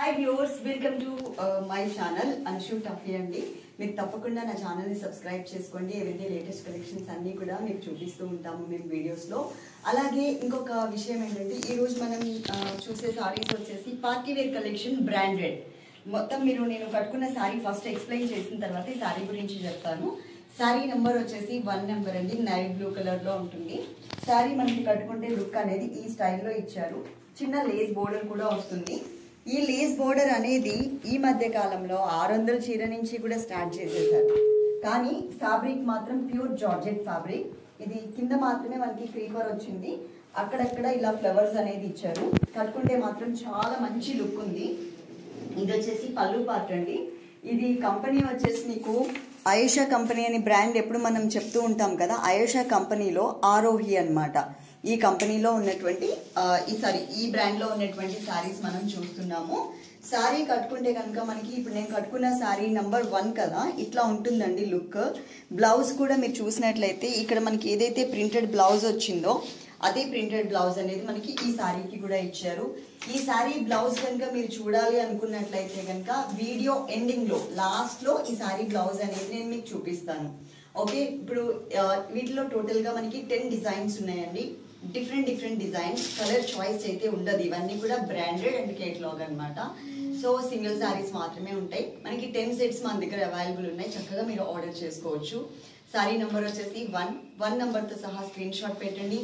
Hi viewers, welcome to my channel అనుషు టఫీ అండి. మీరు తప్పకుండా నా ఛానల్ని సబ్స్క్రైబ్ చేసుకోండి. ఎవ్రీడే లేటెస్ట్ కలెక్షన్స్ అన్నీ కూడా మీకు చూపిస్తూ ఉంటాము మేము వీడియోస్లో. అలాగే ఇంకొక విషయం ఏంటంటే ఈరోజు మనం చూసే సారీస్ వచ్చేసి పార్టీ వేర్ కలెక్షన్ బ్రాండెడ్. మొత్తం నేను కట్టుకున్న శారీ ఫస్ట్ ఎక్స్ప్లెయిన్ చేసిన తర్వాత ఈ శారీ గురించి చెప్తాను. శారీ నెంబర్ వచ్చేసి 1 నెంబర్ అండి. నైట్ బ్లూ కలర్లో ఉంటుంది. శారీ మనకి కట్టుకుంటే లుక్ అనేది ఈ స్టైల్లో ఇచ్చారు. చిన్న లేస్ బోర్డర్ కూడా వస్తుంది. ఈ లేస్ బోర్డర్ అనేది ఈ మధ్య కాలంలో 600 చీర నుంచి కూడా స్టార్ట్ చేసేసారు. కానీ ఫ్యాబ్రిక్ మాత్రం ప్యూర్ జార్జెట్ ఫ్యాబ్రిక్. ఇది కింద మాత్రమే మనకి క్రీపర్ వచ్చింది, అక్కడక్కడ ఇలా ఫ్లవర్స్ అనేది ఇచ్చారు. కట్టుకుంటే మాత్రం చాలా మంచి లుక్ ఉంది. ఇది వచ్చేసి పళ్ళు పార్ట్ అండి. ఇది కంపెనీ వచ్చేసి మీకు ఆయేషా కంపెనీ అనే బ్రాండ్ ఎప్పుడు మనం చెప్తూ ఉంటాం కదా. ఆయేషా కంపెనీలో ఆరోహి అన్నమాట. ఈ కంపెనీలో ఉన్నటువంటి ఈ బ్రాండ్ లో ఉన్నటువంటి శారీస్ మనం చూస్తున్నాము. శారీ కట్టుకుంటే కనుక మనకి ఇప్పుడు నేను కట్టుకున్న శారీ నెంబర్ 1 కదా, ఇట్లా ఉంటుందండి లుక్. బ్లౌజ్ కూడా మీరు చూసినట్లయితే ఇక్కడ మనకి ఏదైతే ప్రింటెడ్ బ్లౌజ్ వచ్చిందో అదే ప్రింటెడ్ బ్లౌజ్ అనేది మనకి ఈ శారీకి కూడా ఇచ్చారు. ఈ శారీ బ్లౌజ్ కనుక మీరు చూడాలి అనుకున్నట్లయితే కనుక వీడియో ఎండింగ్ లో లాస్ట్ లో ఈ శారీ బ్లౌజ్ అనేది నేను మీకు చూపిస్తాను. ఓకే, ఇప్పుడు వీటిలో టోటల్ గా మనకి 10 డిజైన్స్ ఉన్నాయండి. డిఫరెంట్ డిజైన్స్, కలర్ చాయిస్ అయితే ఉండదు. ఇవన్నీ కూడా బ్రాండెడ్ అండ్ కేటలాగ్ అనమాట. సో సింగిల్ శారీస్ మాత్రమే ఉంటాయి. మనకి 10 సెట్స్ మన దగ్గర అవైలబుల్ ఉన్నాయి. చక్కగా మీరు ఆర్డర్ చేసుకోవచ్చు. శారీ నెంబర్ వచ్చేసి 1 నెంబర్తో సహా స్క్రీన్ షాట్ పెట్టండి.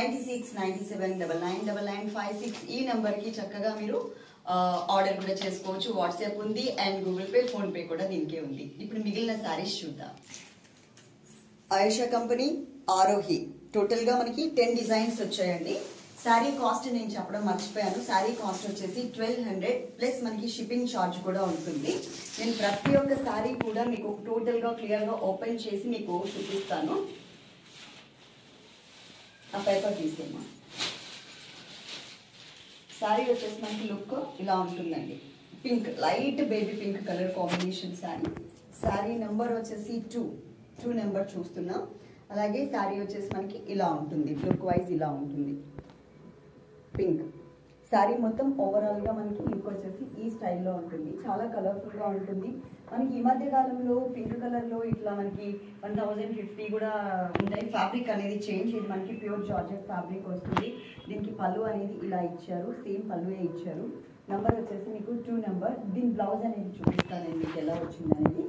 9697999956 ఈ నెంబర్కి చక్కగా మీరు ఆర్డర్ కూడా చేసుకోవచ్చు. వాట్సాప్ ఉంది and Google Pay, PhonePe కూడా దీనికే ఉంది. ఇప్పుడు మిగిలిన శారీస్ చూద్దాం. ఆయేషా కంపెనీ ఆరోహి టోటల్ గా మనకి 10 డిజైన్స్ వచ్చాయండి. శారీ కాస్ట్ నేను చెప్పడం మర్చిపోయాను. శారీ కాస్ట్ వచ్చేసి 1200 ప్లస్ మనకి షిప్పింగ్ ఛార్జ్ కూడా ఉంటుంది. నేను ప్రతి ఒక్క శారీ కూడా మీకు టోటల్ గా క్లియర్ గా ఓపెన్ చేసి మీకు చూపిస్తాను. ఆ పేపర్ తీసేమా. శారీ వచ్చేసి మనకి లుక్ ఇలా ఉంటుందండి. Pink, light baby pink colour combination sari. Sari number వచ్చేసి 2 నెంబర్ చూస్తున్నాం. అలాగే శారీ వచ్చేసి మనకి ఇలా ఉంటుంది, లుక్ వైజ్ ఇలా ఉంటుంది. పింక్ శారీ మొత్తం ఓవరాల్ గా మనకి లుక్ వచ్చేసి ఈ స్టైల్లో ఉంటుంది. చాలా కలర్ఫుల్ గా ఉంటుంది. మనకి ఈ మధ్య కాలంలో పింక్ కలర్ లో ఇట్లా మనకి 1050 కూడా ఉంటాయి. ఫ్యాబ్రిక్ అనేది చేంజ్, ఇది మనకి ప్యూర్ జార్జెట్ ఫ్యాబ్రిక్ వస్తుంది. దీనికి పళ్ళు అనేది ఇలా ఇచ్చారు, సేమ్ పళ్ళువే ఇచ్చారు. నెంబర్ వచ్చేసి మీకు 2 నెంబర్. దీని బ్లౌజ్ అనేది చూపిస్తాను మీకు ఎలా వచ్చింది అనేది.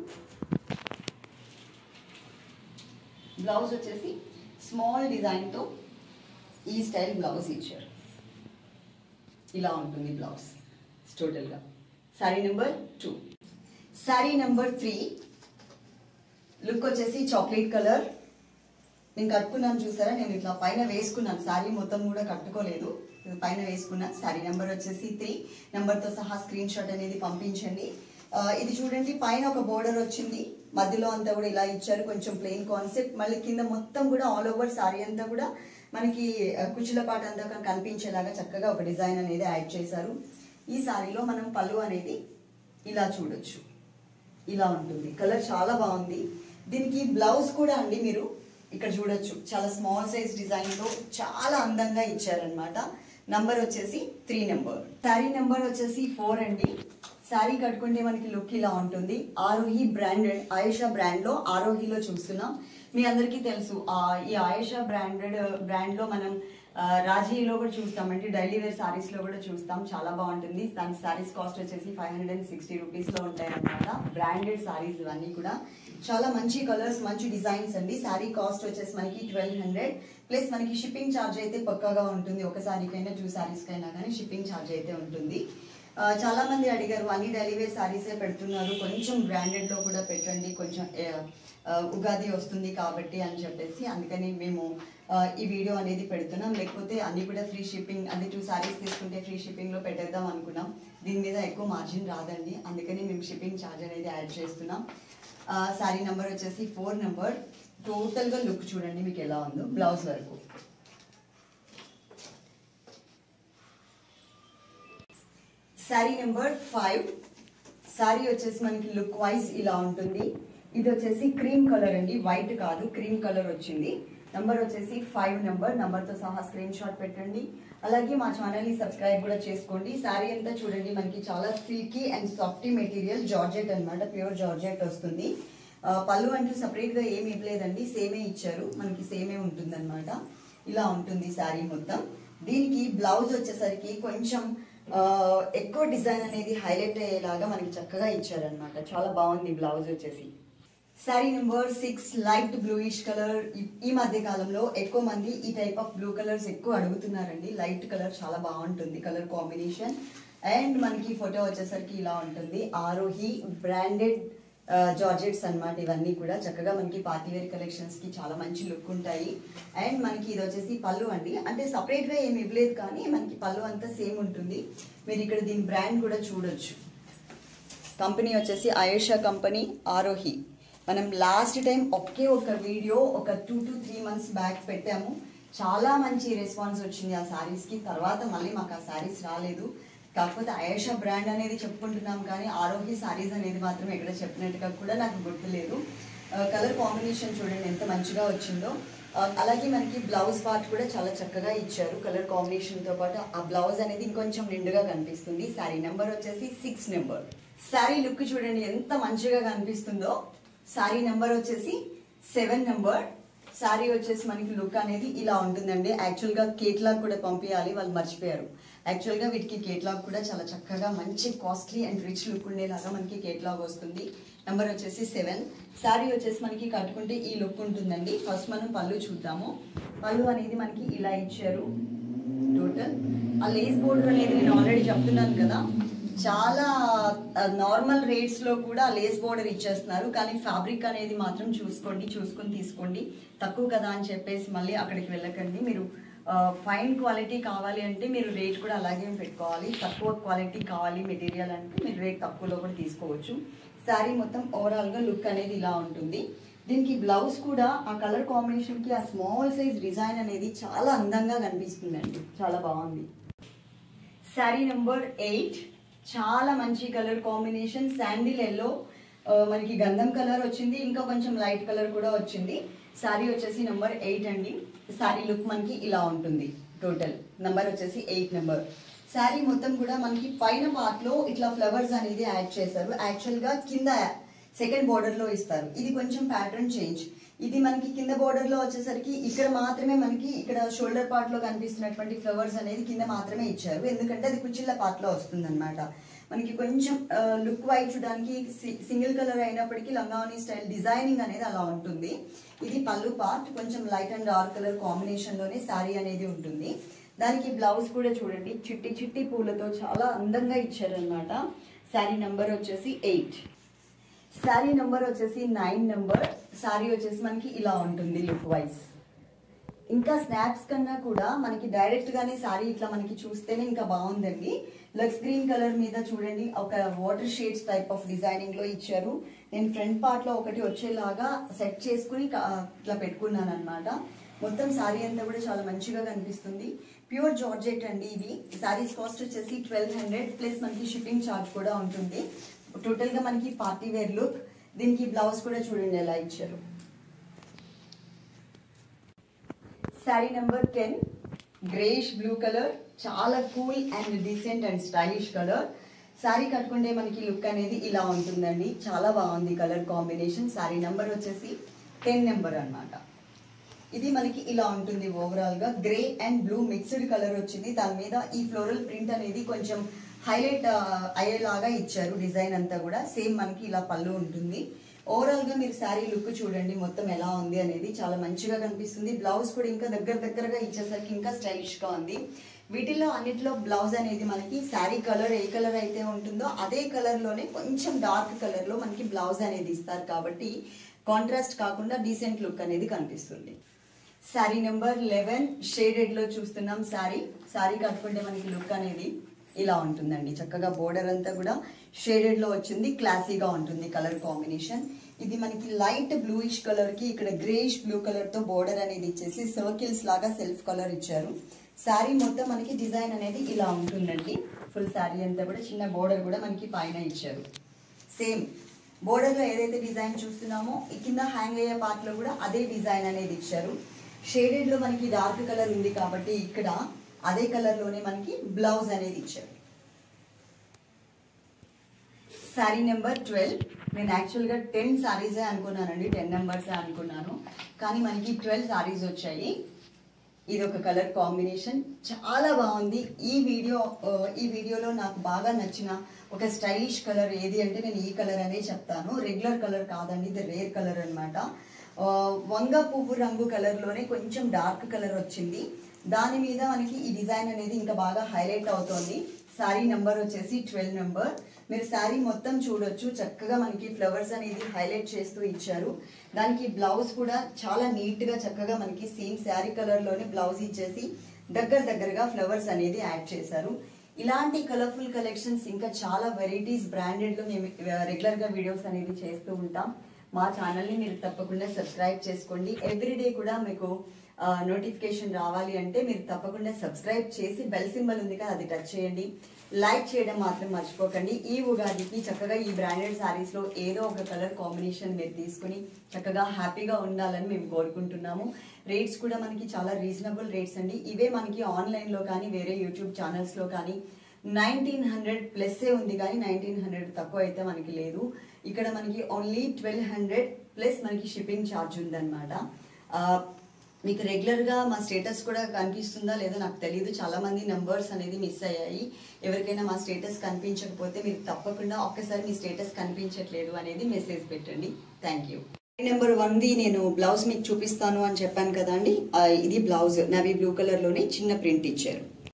బ్లౌజ్ వచ్చేసి స్మాల్ డిజైన్తో ఈ స్టైల్ బ్లౌజ్ ఇచ్చారు. ఇలా ఉంటుంది బ్లౌజ్ టోటల్గా. Sari number 2. Sari number 3 look వచ్చేసి చాక్లెట్ కలర్. నేను కట్టుకున్నాను చూసారా, నేను ఇట్లా పైన వేసుకున్నాను. శారీ మొత్తం కూడా కట్టుకోలేదు, పైన వేసుకున్నాను. శారీ నెంబర్ వచ్చేసి 3 నెంబర్తో సహా స్క్రీన్ షాట్ అనేది పంపించండి. ఇది చూడండి, పైన ఒక బోర్డర్ వచ్చింది, మధ్యలో అంతా కూడా ఇలా ఇచ్చారు. కొంచెం ప్లెయిన్ కాన్సెప్ట్. మళ్ళీ కింద మొత్తం కూడా ఆల్ ఓవర్ శారీ అంతా కూడా మనకి కుచ్చుల పాట అంతా కనిపించేలాగా చక్కగా ఒక డిజైన్ అనేది యాడ్ చేశారు. ఈ శారీలో మనం పళ్ళు అనేది ఇలా చూడొచ్చు, ఇలా ఉంటుంది. కలర్ చాలా బాగుంది. దీనికి బ్లౌజ్ కూడా అండి మీరు ఇక్కడ చూడొచ్చు, చాలా స్మాల్ సైజ్ డిజైన్ తో చాలా అందంగా ఇచ్చారనమాట. నంబర్ వచ్చేసి 3 నెంబర్. శారీ నెంబర్ వచ్చేసి 4 అండి. శారీ కట్టుకుంటే మనకి లుక్ ఇలా ఉంటుంది. ఆరోహి బ్రాండెడ్, ఆయేషా బ్రాండ్ లో ఆరోహిలో చూస్తున్నాం. మీ అందరికీ తెలుసు ఈ ఆయేషా బ్రాండ్ లో మనం రాజీలో కూడా చూస్తామండి. డైలీ వేర్ సారీస్ లో కూడా చూస్తాం. చాలా బాగుంటుంది. దాని సారీస్ కాస్ట్ వచ్చేసి 560 రూపీస్ లో ఉంటాయి అన్నమాట. బ్రాండెడ్ సారీస్ ఇవన్నీ కూడా చాలా మంచి కలర్స్, మంచి డిజైన్స్ అండి. శారీ కాస్ట్ వచ్చేసి మనకి 1200 ప్లస్ మనకి షిప్పింగ్ ఛార్జ్ అయితే పక్కాగా ఉంటుంది. ఒక సారీకైనా 2 సారీస్ కైనా కానీ షిప్పింగ్ ఛార్జ్ అయితే ఉంటుంది. చాలా మంది అడిగారు, అన్ని డైలీ వేర్ సారీసే పెడుతున్నారు, కొంచెం బ్రాండెడ్ లో కూడా పెట్టండి, కొంచెం ఉగాది వస్తుంది కాబట్టి అని చెప్పేసి అందుకని మేము ఈ వీడియో అనేది పెడుతున్నాం. లేకపోతే అన్ని కూడా ఫ్రీ షిప్పింగ్, అన్ని 2 సారీస్ తీసుకుంటే ఫ్రీ షిప్పింగ్ లో పెట్టేద్దాం అనుకున్నాం. దీని మీద ఎక్కువ మార్జిన్ రాదండి, అందుకని మేము షిప్పింగ్ ఛార్జ్ అనేది యాడ్ చేస్తున్నాం. శారీ నెంబర్ వచ్చేసి 4 నెంబర్. టోటల్ గా లుక్ చూడండి మీకు ఎలా ఉందో బ్లౌజ్ వరకు. శారీ నెంబర్ 5. శారీ వచ్చేసి మనకి లుక్ వైజ్ ఇలా ఉంటుంది. ఇది వచ్చేసి క్రీమ్ కలర్ అండి, వైట్ కాదు, క్రీమ్ కలర్ వచ్చింది. నంబర్ వచ్చేసి 5 నెంబర్. నంబర్తో సహా స్క్రీన్ షాట్ పెట్టండి. అలాగే మా ఛానల్ని సబ్స్క్రైబ్ కూడా చేసుకోండి. శారీ అంతా చూడండి మనకి చాలా silky and softy material georgette అనమాట, ప్యూర్ జార్జెట్ వస్తుంది. పళ్ళు అంటూ సపరేట్గా ఏమి ఇవ్వలేదండి, సేమే ఇచ్చారు, మనకి సేమే ఉంటుంది అనమాట. ఇలా ఉంటుంది శారీ మొత్తం. దీనికి బ్లౌజ్ వచ్చేసరికి కొంచెం ఎక్కువ డిజైన్ అనేది హైలైట్ అయ్యేలాగా మనకి చక్కగా ఇచ్చారనమాట. చాలా బాగుంది బ్లౌజ్ వచ్చేసి. Sari number 6 light bluish colour. ఈ మధ్య కాలంలో ఎక్కువ మంది ఈ టైప్ ఆఫ్ బ్లూ కలర్స్ ఎక్కువ అడుగుతున్నారండి. లైట్ కలర్ చాలా బాగుంటుంది కలర్ కాంబినేషన్. అండ్ మనకి ఫోటో వచ్చేసరికి ఇలా ఉంటుంది. ఆరోహి బ్రాండెడ్ జార్జెట్స్ అనమాట. ఇవన్నీ కూడా చక్కగా మనకి పార్టీవేర్ కలెక్షన్స్ కి చాలా మంచి లుక్ ఉంటాయి. అండ్ మనకి ఇది వచ్చేసి పళ్ళు అండి, అంటే సపరేట్ గా ఏమి ఇవ్వలేదు కానీ మనకి పళ్ళు అంతా సేమ్ ఉంటుంది. మీరు ఇక్కడ దీని బ్రాండ్ కూడా చూడొచ్చు. కంపెనీ వచ్చేసి ఆయేషా కంపెనీ, ఆరోహి. మనం లాస్ట్ టైం ఒకే ఒక వీడియో ఒక 2 to 3 months బ్యాక్ పెట్టాము. చాలా మంచి రెస్పాన్స్ వచ్చింది ఆ శారీస్కి. తర్వాత మళ్ళీ మాకు ఆ శారీస్ రాలేదు. కాకపోతే ఆయేషా బ్రాండ్ అనేది చెప్పుకుంటున్నాం కానీ ఆరోగ్య శారీస్ అనేది మాత్రం ఎక్కడ చెప్పినట్టుగా కూడా నాకు గుర్తులేదు. కలర్ కాంబినేషన్ చూడండి ఎంత మంచిగా వచ్చిందో. అలాగే మనకి బ్లౌజ్ పార్ట్ కూడా చాలా చక్కగా ఇచ్చారు. కలర్ కాంబినేషన్తో పాటు ఆ బ్లౌజ్ అనేది ఇంకొంచెం నిండుగా కనిపిస్తుంది. శారీ నెంబర్ వచ్చేసి 6 నెంబర్. శారీ లుక్ చూడండి ఎంత మంచిగా కనిపిస్తుందో. శారీ నెంబర్ వచ్చేసి 7 నెంబర్. శారీ వచ్చేసి మనకి లుక్ అనేది ఇలా ఉంటుందండి. యాక్చువల్గా కేట్లాగ్ కూడా పంపించాలి, వాళ్ళు మర్చిపోయారు. యాక్చువల్గా వీటికి కేట్లాగ్ కూడా చాలా చక్కగా మంచి కాస్ట్లీ అండ్ రిచ్ లుక్ ఉండేలాగా మనకి కేట్లాగ్ వస్తుంది. నెంబర్ వచ్చేసి 7. శారీ వచ్చేసి మనకి కట్టుకుంటే ఈ లుక్ ఉంటుందండి. ఫస్ట్ మనం పళ్ళు చూద్దాము. పళ్ళు అనేది మనకి ఇలా ఇచ్చారు టోటల్. ఆ లేస్ బోర్డర్ అనేది నేను ఆల్రెడీ చెప్తున్నాను కదా, చాలా నార్మల్ రేట్స్ లో కూడా లేస్ బోర్డర్ ఇచ్చేస్తున్నారు. కానీ ఫ్యాబ్రిక్ అనేది మాత్రం చూసుకొని తీసుకోండి. తక్కువ కదా అని చెప్పేసి మళ్ళీ అక్కడికి వెళ్ళకండి. మీరు ఫైన్ క్వాలిటీ కావాలి అంటే మీరు రేట్ కూడా అలాగే పెట్టుకోవాలి. తక్కువ క్వాలిటీ కావాలి మెటీరియల్ అంటే మీరు రేట్ తక్కువలో కూడా తీసుకోవచ్చు. శారీ మొత్తం ఓవరాల్ గా లుక్ అనేది ఇలా ఉంటుంది. దీనికి బ్లౌజ్ కూడా ఆ కలర్ కాంబినేషన్ కి ఆ స్మాల్ సైజ్ డిజైన్ అనేది చాలా అందంగా కనిపిస్తుందండి, చాలా బాగుంది. శారీ నెంబర్ 8 చాలా మంచి కలర్ కాంబినేషన్. శాండిల్ ఎల్లో, మనకి గంధం కలర్ వచ్చింది, ఇంకా కొంచెం లైట్ కలర్ కూడా వచ్చింది. శారీ వచ్చేసి నెంబర్ 8 అండి. శారీ లుక్ మనకి ఇలా ఉంటుంది. టోటల్ నెంబర్ వచ్చేసి 8 నెంబర్. శారీ మొత్తం కూడా మనకి పైన పార్ట్ లో ఇట్లా ఫ్లవర్స్ అనేది యాడ్ చేశారు. యాక్చువల్ గా కింద సెకండ్ బోర్డర్ లో ఇస్తారు. ఇది కొంచెం ప్యాటర్న్ చేంజ్. ఇది మనకి కింద బోర్డర్ లో వచ్చేసరికి ఇక్కడ మాత్రమే మనకి ఇక్కడ షోల్డర్ పార్ట్ లో కనిపిస్తున్నటువంటి ఫ్లవర్స్ అనేది కింద మాత్రమే ఇచ్చారు. ఎందుకంటే అది కుచ్చిళ్ళ పార్ట్ లో వస్తుంది అనమాట. మనకి కొంచెం లుక్ వైజ్ చూడడానికి సింగిల్ కలర్ అయినప్పటికీ లంగావని స్టైల్ డిజైనింగ్ అనేది అలా ఉంటుంది. ఇది పళ్ళు పార్ట్. కొంచెం light and dark colour combination లోనే శారీ అనేది ఉంటుంది. దానికి బ్లౌజ్ కూడా చూడండి చిట్టి చిట్టి పూలతో చాలా అందంగా ఇచ్చారనమాట. శారీ నెంబర్ వచ్చేసి 8. శారీ నెంబర్ వచ్చేసి 9 నెంబర్. శారీ వచ్చేసి మనకి ఇలా ఉంటుంది లుక్ వైజ్. ఇంకా స్నాప్స్ కన్నా కూడా మనకి డైరెక్ట్ గానే శారీ ఇట్లా మనకి చూస్తేనే ఇంకా బాగుందండి. లక్స్ గ్రీన్ కలర్ మీద చూడండి ఒక water shades type of designing లో ఇచ్చారు. నేను ఫ్రంట్ పార్ట్ లో ఒకటి వచ్చేలాగా సెట్ చేసుకుని ఇట్లా పెట్టుకున్నాను అనమాట. మొత్తం శారీ అంతా కూడా చాలా మంచిగా కనిపిస్తుంది. ప్యూర్ జార్జెట్ అండి ఇవి. శారీస్ కాస్ట్ వచ్చేసి 1200 ప్లస్ మనకి షిప్పింగ్ ఛార్జ్ కూడా ఉంటుంది. టోటల్ గా మనకి పార్టీ వేర్ లుక్. దీనికి బ్లౌజ్ కూడా చూడండి ఎలా ఇచ్చారు. Sari number 10 greyish blue colour. చాలా cool and decent and stylish colour. Sari కట్టుకుంటే మనకి లుక్ అనేది ఇలా ఉంటుందండి. చాలా బాగుంది కలర్ కాంబినేషన్. శారీ నెంబర్ వచ్చేసి 10 నెంబర్ అనమాట. ఇది మనకి ఇలా ఉంటుంది ఓవరాల్ గా. Grey and blue mixed colour వచ్చింది. దాని మీద ఈ ఫ్లోరల్ ప్రింట్ అనేది కొంచెం హైలైట్ అయ్యేలాగా ఇచ్చారు. డిజైన్ అంతా కూడా సేమ్ మనకి ఇలా పళ్ళు ఉంటుంది. ఓవరాల్ గా మీరు శారీ లుక్ చూడండి మొత్తం ఎలా ఉంది అనేది చాలా మంచిగా కనిపిస్తుంది. బ్లౌజ్ కూడా ఇంకా దగ్గరగా ఇచ్చేసరికి ఇంకా స్టైలిష్ గా ఉంది. వీటిల్లో అన్నిటిలో బ్లౌజ్ అనేది మనకి శారీ కలర్ ఏ కలర్ అయితే ఉంటుందో అదే కలర్ లోనే కొంచెం డార్క్ కలర్ లో మనకి బ్లౌజ్ అనేది ఇస్తారు. కాబట్టి కాంట్రాస్ట్ కాకుండా డీసెంట్ లుక్ అనేది కనిపిస్తుంది. శారీ నెంబర్ 11 షేడెడ్ లో చూస్తున్నాం. శారీ కట్టుకుంటే మనకి లుక్ అనేది ఇలా ఉంటుందండి. చక్కగా బోర్డర్ అంతా కూడా షేడెడ్ లో వచ్చింది. క్లాసీగా ఉంటుంది కలర్ కాంబినేషన్. ఇది మనకి లైట్ బ్లూయిష్ కలర్ కి ఇక్కడ గ్రేష్ బ్లూ కలర్ తో బోర్డర్ అనేది ఇచ్చేసి సర్కిల్స్ లాగా సెల్ఫ్ కలర్ ఇచ్చారు. శారీ మొత్తం మనకి డిజైన్ అనేది ఇలా ఉంటుందండి. ఫుల్ శారీ అంతా కూడా చిన్న బోర్డర్ కూడా మనకి పైన ఇచ్చారు. సేమ్ బోర్డర్ లో ఏదైతే డిజైన్ చూస్తున్నామో ఈ కింద హ్యాంగ్ అయ్యే పార్ట్ లో కూడా అదే డిజైన్ అనేది ఇచ్చారు. షేడెడ్ లో మనకి డార్క్ కలర్ ఉంది కాబట్టి ఇక్కడ అదే కలర్లోనే మనకి బ్లౌజ్ అనేది ఇచ్చారు. శారీ నెంబర్ 12. నేను యాక్చువల్గా 10 శారీసే అనుకున్నానండి, 10 నెంబర్సే అనుకున్నాను, కానీ మనకి 12 శారీస్ వచ్చాయి. ఇది ఒక కలర్ కాంబినేషన్, చాలా బాగుంది. ఈ వీడియోలో నాకు బాగా నచ్చిన ఒక స్టైలిష్ కలర్ ఏది అంటే నేను ఈ కలర్ అనే చెప్తాను. రెగ్యులర్ కలర్ కాదండి, ఇది రేర్ కలర్ అనమాట. వంగ పువ్వు రంగు కలర్లోనే కొంచెం డార్క్ కలర్ వచ్చింది. దాని మీద మనకి ఈ డిజైన్ అనేది ఇంకా బాగా హైలైట్ అవుతోంది. శారీ నెంబర్ వచ్చేసి 12 నెంబర్. మీరు శారీ మొత్తం చూడొచ్చు, చక్కగా మనకి ఫ్లవర్స్ అనేది హైలైట్ చేస్తూ ఇచ్చారు. దానికి బ్లౌజ్ కూడా చాలా నీట్గా చక్కగా మనకి సేమ్ శారీ కలర్లోనే బ్లౌజ్ ఇచ్చేసి దగ్గరగా ఫ్లవర్స్ అనేది యాడ్ చేశారు. ఇలాంటి కలర్ఫుల్ కలెక్షన్స్ ఇంకా చాలా వెరైటీస్ బ్రాండెడ్లో మేము రెగ్యులర్గా వీడియోస్ అనేది చేస్తూ ఉంటాం. మా ఛానల్ని మీరు తప్పకుండా సబ్స్క్రైబ్ చేసుకోండి. ఎవ్రీడే కూడా మీకు నోటిఫికేషన్ రావాలి అంటే మీరు తప్పకుండా సబ్స్క్రైబ్ చేసి బెల్ సింబల్ ఉంది కదా, అది టచ్ చేయండి. లైక్ చేయడం మాత్రం మర్చిపోకండి. ఈ ఉగాదికి చక్కగా ఈ బ్రాండెడ్ శారీస్లో ఏదో ఒక కలర్ కాంబినేషన్ మీరు తీసుకుని చక్కగా హ్యాపీగా ఉండాలని మేము కోరుకుంటున్నాము. రేట్స్ కూడా మనకి చాలా రీజనబుల్ రేట్స్ అండి. ఇవే మనకి ఆన్లైన్లో కానీ వేరే యూట్యూబ్ ఛానల్స్లో కానీ 1900 ప్లస్సే ఉంది, కానీ 1900 తక్కువ అయితే మనకి లేదు. ఇక్కడ మనకి ఓన్లీ 1200 ప్లస్ మనకి షిప్పింగ్ ఛార్జ్ ఉందన్నమాట. మీకు రెగ్యులర్గా మా స్టేటస్ కూడా కనిపిస్తుందా లేదో నాకు తెలియదు, చాలా మంది నంబర్స్ అనేది మిస్ అయ్యాయి. ఎవరికైనా మా స్టేటస్ కనిపించకపోతే మీరు తప్పకుండా ఒక్కసారి మీ స్టేటస్ కనిపించట్లేదు అనేది మెసేజ్ పెట్టండి. Thank you. నెంబర్ 1ది నేను బ్లౌజ్ మీకు చూపిస్తాను అని చెప్పాను కదా అండి, ఇది బ్లౌజ్ నవీ బ్లూ కలర్లోనే చిన్న ప్రింట్ ఇచ్చారు.